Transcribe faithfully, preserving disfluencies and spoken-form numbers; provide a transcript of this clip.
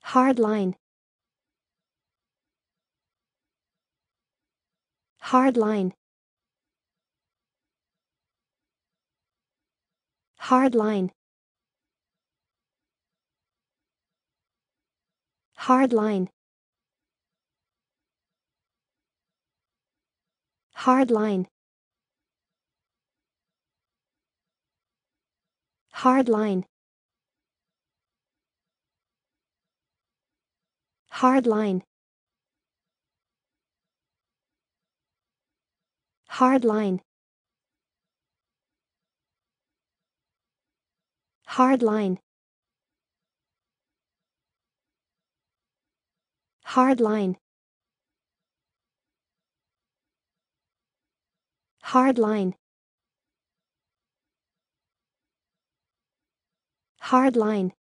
Hardline. Hardline. Hardline. Hardline. Hardline. Hardline. Hardline. Hardline. Hardline. Hardline. Hardline. Hardline.